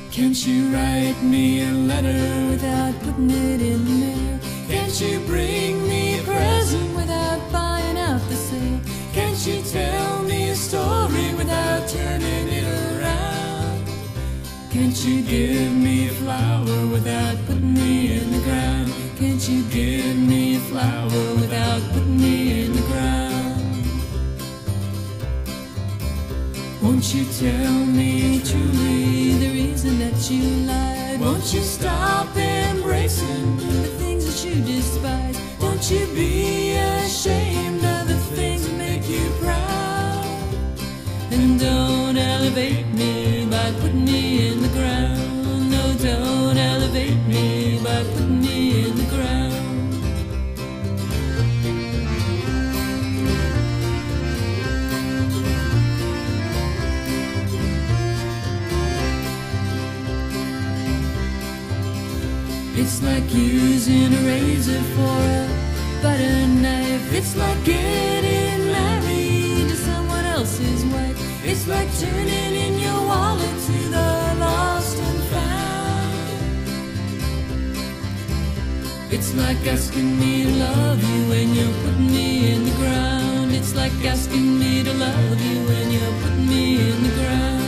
Can't you write me a letter without putting it in the mail? Can't you bring me a present without buying out the sale? Can't you tell me a story without turning it around? Can't you give me a flower without putting me in the ground? Can't you give me a flower without putting me in the ground? Won't you tell me truly the reason that you lied? Won't you stop embracing the things that you despise? Won't you be ashamed of the things that make you proud? And don't elevate me by putting me in the ground. No, don't elevate me by putting me in the ground. It's like using a razor for a butter knife. It's like getting married to someone else's wife. It's like turning in your wallet to the lost and found. It's like asking me to love you when you're putting me in the ground. It's like asking me to love you when you're putting me in the ground.